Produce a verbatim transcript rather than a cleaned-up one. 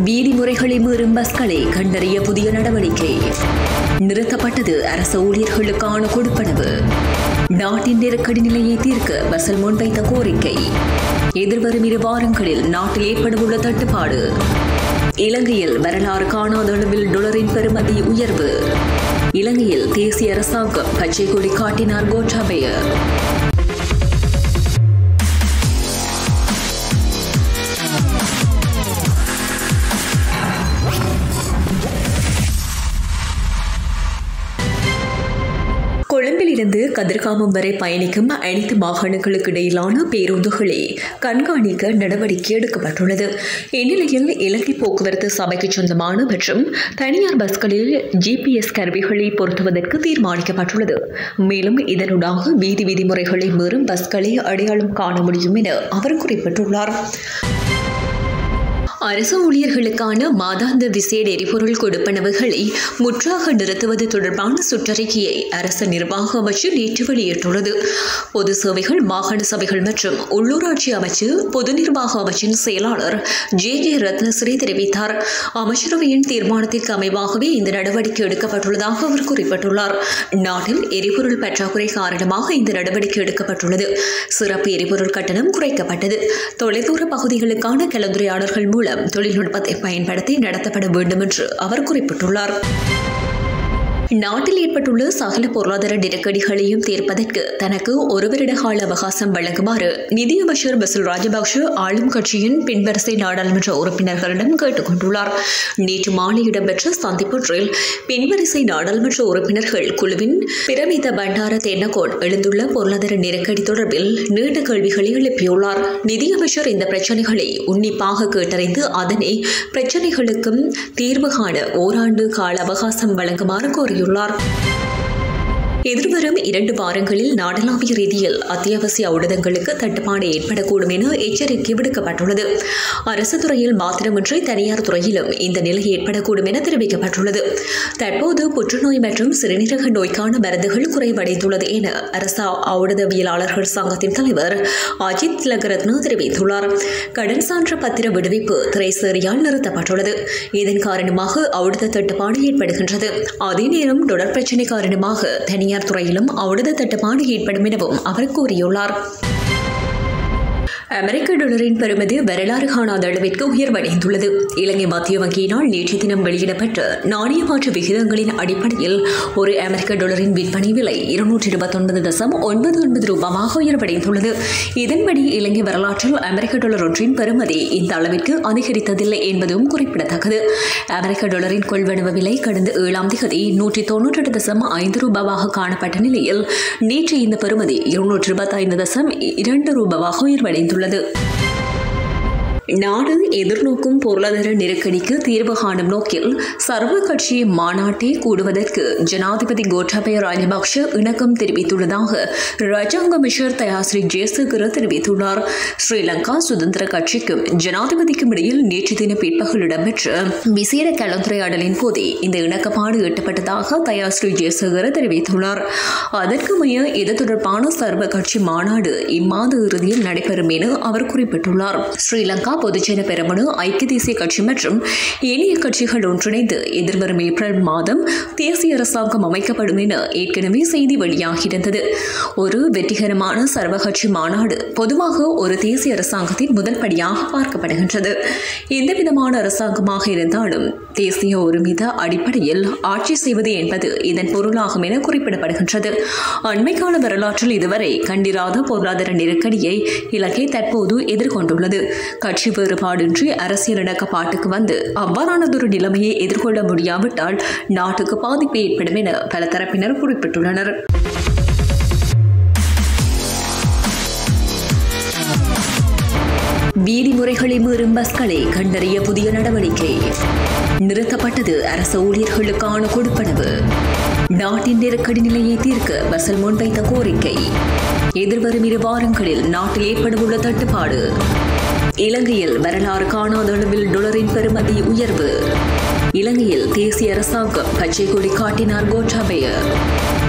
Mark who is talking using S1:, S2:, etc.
S1: வீதிமுறைகளை மீறும் பஸ்களை கண்டறிய புதிய நடவடிக்கை. நிறுத்தப்பட்டது அரசு ஊழியர்களுக்கான கொடுப்பனவு. நாட்டின் நெருக்கடி நிலையை தீர்க்க பஸ்ஸில் முன்வைத்த கோரிக்கை. எதிர்வரும் இரு வாரங்களில் நாட்டில் ஏற்படவுள்ள தட்டுப்பாடு. இலங்கையில் வரலாறு காணாத அளவில் டொலரின் பெறுமதி உயர்வு. இலங்கையில் தேசிய அரசாங்கம் பச்சை கொடி காட்டினார் கோட்டாபய. கொழும்பிலிருந்து கதிர்காமம் வரை பயணிக்கும் அனைத்து மாகாணங்களுக்கு இடையிலான பேருந்துகளை கண்காணிக்க நடவடிக்கை எடுக்கப்பட்டுள்ளது. இந்நிலையில் இலங்கை போக்குவரத்து சபைக்கு சொந்தமான மற்றும் தனியார் பஸ்களில் ஜிபிஎஸ் கருவிகளை பொருத்துவதற்கு தீர்மானிக்கப்பட்டுள்ளது. மேலும் இதனூடாக வீதி விதிமுறைகளை மீறும் பஸ்களை அடையாளம் காண முடியும் என அவர் குறிப்பிட்டுள்ளார். அரசு ஊழியர்களுக்கான மாதாந்த விசேட எரிபொருள் கொடுப்பனவுகளை முற்றாக நிறுத்துவது தொடர்பான சுற்றறிக்கையை அரசு நிர்வாக அமைச்சு நேற்று வெளியிட்டுள்ளது. பொது சேவைகள், மாகாண சபைகள் மற்றும் உள்ளூராட்சி அமைச்சு பொது நிர்வாக அமைச்சின் செயலாளர் ஜே கே ரத்னஸ்ரீ தெரிவித்தார். அமைச்சரவையின் தீர்மானத்திற்கு அமைவாகவே இந்த நடவடிக்கை எடுக்கப்பட்டுள்ளதாக அவர் குறிப்பிட்டுள்ளார். நாட்டில் எரிபொருள் பற்றாக்குறை காரணமாக இந்த நடவடிக்கை எடுக்கப்பட்டுள்ளது. சிறப்பு எரிபொருள் கட்டணம் குறைக்கப்பட்டது. தொலைதூர பகுதிகளுக்கான கலந்துரையாடல்கள் மூலம் தொழில்நுட்பத்தை பயன்படுத்தி நடத்தப்பட வேண்டும் என்று அவர் குறிப்பிட்டுள்ளார். நாட்டில் ஏற்பட்டுள்ள சகல பொருளாதார நெருக்கடிகளையும் தீர்ப்பதற்கு தனக்கு ஒரு வருட கால அவகாசம் வழங்குமாறு நிதியமைச்சர் பசில் ராஜபக்ஷ ஆளும் கட்சியின் பின்வரிசை நாடாளுமன்ற உறுப்பினர்களிடம் கேட்டுக் கொண்டுள்ளார். நேற்று மாலை இடம்பெற்ற சந்திப்பொன்றில் பின்வரிசை நாடாளுமன்ற உறுப்பினர்கள் குழுவின் பிரமித பண்டார தென்னகோன் எழுந்துள்ள பொருளாதார நெருக்கடி தொடர்பில் நீண்ட கேள்விகளை எழுப்பியுள்ளார். நிதியமைச்சர் இந்த பிரச்சினைகளை உன்னிப்பாக கேட்டறிந்து அதனை பிரச்சினைகளுக்கும் தீர்வு காண ஓராண்டு கால அவகாசம் வழங்குமாறு கோரியுள்ளார். எதிர்வரும் இரண்டு வாரங்களில் நாடளாவிய ரீதியில் அத்தியாவசிய ஊடகங்களுக்கு தட்டுப்பாடு ஏற்படக்கூடும் என எச்சரிக்கை விடுக்கப்பட்டுள்ளது. அரசு துறையில் மாத்திரமின்றி தனியார் துறையிலும் இந்த நிலை ஏற்படக்கூடும் என தெரிவிக்கப்பட்டுள்ளது. தற்போது புற்றுநோய் மற்றும் சிறுநீரக நோய்க்கான மருந்துகள் குறைவடைந்துள்ளது என அரசு ஊடகவியலாளர்கள் சங்கத்தின் தலைவர் அஜித் திலகரத்ன தெரிவித்துள்ளார். கடன் சான்ற பத்திர விடுவிப்பு திரைசேரியால் நிறுத்தப்பட்டுள்ளது. இதன் காரணமாக ஊடக தட்டுப்பாடு ஏற்படுகின்றது. அதே நேரம் தொடர் பிரச்சினை காரணமாக தனியார் துறையிலும் ஊடக தட்டுப்பாடு ஏற்படும் எனவும் அவர் கூறியுள்ளார். அமெரிக்க டாலரின் பெறுமதி வரலாறு காணாத அளவிற்கு உயர்வடைந்துள்ளது. இலங்கை மத்திய வங்கியினால் நேற்று தினம் வெளியிடப்பட்ட நாணய மாற்று விகிதங்களின் அடிப்படையில் ஒரு அமெரிக்க டாலரின் விற்பனை விலை இருநூற்றி இருபத்தி ஒன்பது தசம் ஒன்பது ஒன்பது ரூபாயாக உயர்வடைந்துள்ளது. இதன்படி இலங்கை வரலாற்றில் அமெரிக்க டாலர் ஒன்றின் பெறுமதி இந்த அளவிற்கு அதிகரித்ததில்லை என்பதும் குறிப்பிடத்தக்கது. அமெரிக்க டாலரின் கொள்வனவு விலை கடந்த ஏழாம் தேதி நூற்றி தொன்னூற்றி எட்டு தசம் ஐந்து ரூபாவாக காணப்பட்ட நிலையில் நேற்று இந்த பெறுமதி இருநூற்றி இருபத்தி ஐந்து தசம் இரண்டு ரூபாவாக உயர்வடைந்துள்ளது. நாடு எதிர்நோக்கும் பொருளாதார நெருக்கடிக்கு தீர்வு காணும் நோக்கில் சர்வ கட்சி மாநாட்டை கூடுவதற்கு ஜனாதிபதி கோட்டாபய ராஜபக்ஷ இணக்கம் தெரிவித்துள்ளதாக ராஜாங்க அமைச்சர் தயாஸ்ரீ ஜெயசேகர தெரிவித்துள்ளார். ஸ்ரீலங்கா சுதந்திர கட்சிக்கும் ஜனாதிபதிக்கும் இடையில் நேற்று தின பிற்பகல் இடம்பெற்ற விசேட கலந்துரையாடலின் போதே இந்த இணக்கப்பாடு எட்டப்பட்டதாக தயாஸ்ரீ ஜெயசேகர தெரிவித்துள்ளார். அதற்குமைய இது தொடர்பான சர்வ கட்சி மாநாடு இம்மாத இறுதியில் நடைபெறும் என அவர் குறிப்பிட்டுள்ளார். ஸ்ரீலங்கா பொதுஜன பெரமுன ஐக்கிய தேசிய கட்சி மற்றும் ஏனைய கட்சிகள் ஒன்றிணைந்து எதிர்வரும் ஏப்ரல் மாதம் தேசிய அரசாங்கம் அமைக்கப்படும் என ஏற்கனவே செய்தி வெளியாகியிருந்தது. ஒரு வெற்றிகரமான சர்வகட்சி மாநாடு பொதுவாக ஒரு தேசிய அரசாங்கத்தின் முதல் படியாக பார்க்கப்படுகின்றது. எந்தவிதமான அரசாங்கமாக இருந்தாலும் தேசிய ஒருமித அடிப்படையில் ஆட்சி செய்வது என்பது இதன் பொருளாகும் என குறிப்பிடப்படுகின்றது. அண்மைக்கால வரலாற்றில் இதுவரை கண்டிராத பொருளாதார நெருக்கடியை இலங்கை தற்போது எதிர்கொண்டுள்ளது. கட்சி வேறுபாடின்றி அரசியல் இணக்கப்பாட்டுக்கு வந்து அவ்வாறானதொரு நிலைமையை எதிர்கொள்ள முடியாவிட்டால் நாட்டுக்கு பாதிப்பு ஏற்படும் என பல தரப்பினர் குறிப்பிட்டுள்ளனர். வீதிமுறைகளை மீறும் பஸ்களை கண்டறிய புதிய நடவடிக்கை. நிறுத்தப்பட்டது அரசு ஊழியர்களுக்கான கொடுப்பனவு. நாட்டின் நெருக்கடி நிலையை தீர்க்க பஸ்ஸில் முன்வைத்த கோரிக்கை. எதிர்வரும் இரு வாரங்களில் நாட்டில் ஏற்படவுள்ள தட்டுப்பாடு. இலங்கையில் வரலாறு காணாத அளவில் டொலரின் பெறுமதி உயர்வு. இலங்கையில் தேசிய அரசாங்கம் பச்சை கொடி காட்டினார் கோட்டாபய.